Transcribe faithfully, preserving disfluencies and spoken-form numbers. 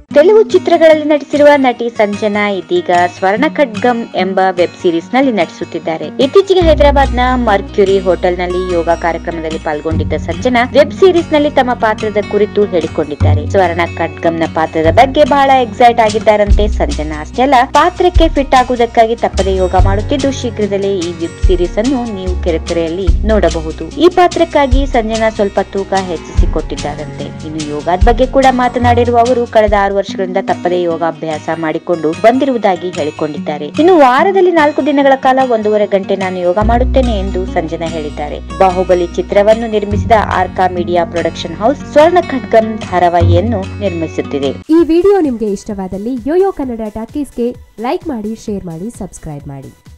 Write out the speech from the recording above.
ತೆಲುಗು ಚಿತ್ರಗಳಲ್ಲಿ ನಟಿಸಿರುವ ನಟಿ ಸಂಜನಾ ಇದೀಗ ಸ್ವರ್ಣ ಖಡ್ಗಂ ಎಂಬ ವೆಬ್ ಸೀರೀಸ್ ನಲ್ಲಿ ನಟಿಸುತ್ತಿದ್ದಾರೆ. ಇತ್ತೀಚೆಗೆ ಹೈದರಾಬಾದ್ ನ ಮರ್ಕ್ಯುರಿ ಹೋಟೆಲ್ ನಲ್ಲಿ ಯೋಗ ಕಾರ್ಯಕ್ರಮದಲ್ಲಿ ಪಾಲ್ಗೊಂಡಿದ್ದ ಸಂಜನಾ ವೆಬ್ ಸೀರೀಸ್ ನಲ್ಲಿ ತಮ್ಮ ಪಾತ್ರದ ಕುರಿತು ಹೇಳಿಕೊಂಡಿದ್ದಾರೆ. ಸ್ವರ್ಣ ಖಡ್ಗಂನ ಪಾತ್ರದ ಬಗ್ಗೆ ಬಹಳ ಎಕ್ಸೈಟ್ ಆಗಿದ್ದಾರಂತೆ ಸಂಜನಾ. ಅಷ್ಟೇ ಅಲ್ಲ, ಪಾತ್ರಕ್ಕೆ ಫಿಟ್ ಆಗುವುದಕ್ಕಾಗಿ ತಪ್ಪದೆ ಯೋಗ ಮಾಡುತ್ತಿದ್ದು ಶೀಘ್ರದಲ್ಲೇ ಈ ವೆಬ್ ಸೀರೀಸ್ ಅನ್ನು ನೀವು ಕೆರೆತೆರೆಯಲ್ಲಿ ನೋಡಬಹುದು. ಈ ಪಾತ್ರಕ್ಕಾಗಿ ಸಂಜನಾ ಸ್ವಲ್ಪ ತೂಕ ಹೆಚ್ಚಿಸಿಕೊಟ್ಟಿದ್ದಾರಂತೆ. ಇನ್ನು ಯೋಗದ ಬಗ್ಗೆ ಕೂಡ ಮಾತನಾಡಿರುವ ಅವರು ಕಳೆದ ಆರು ವರ್ಷಗಳಿಂದ ತಪ್ಪದೇ ಯೋಗಾಭ್ಯಾಸ ಮಾಡಿಕೊಂಡು ಬಂದಿರುವುದಾಗಿ ಹೇಳಿಕೊಂಡಿದ್ದಾರೆ. ಇನ್ನು ವಾರದಲ್ಲಿ ನಾಲ್ಕು ದಿನಗಳ ಕಾಲ ಒಂದೂವರೆ ಗಂಟೆ ನಾನು ಯೋಗ ಮಾಡುತ್ತೇನೆ ಎಂದು ಸಂಜನಾ ಹೇಳಿದ್ದಾರೆ. ಬಾಹುಬಲಿ ಚಿತ್ರವನ್ನು ನಿರ್ಮಿಸಿದ ಆರ್ಕಾ ಮೀಡಿಯಾ ಪ್ರೊಡಕ್ಷನ್ ಹೌಸ್ ಸ್ವರ್ಣ ಖಡ್ಗಂ ಧಾರಾವಾಹಿಯನ್ನು ನಿರ್ಮಿಸುತ್ತಿದೆ. ಈ ವಿಡಿಯೋ ನಿಮಗೆ ಇಷ್ಟವಾದಲ್ಲಿ ಯೋಯೋ ಕನ್ನಡ ಟಾಕೀಸ್ಗೆ ಲೈಕ್ ಮಾಡಿ, ಶೇರ್ ಮಾಡಿ, ಸಬ್ಸ್ಕ್ರೈಬ್ ಮಾಡಿ.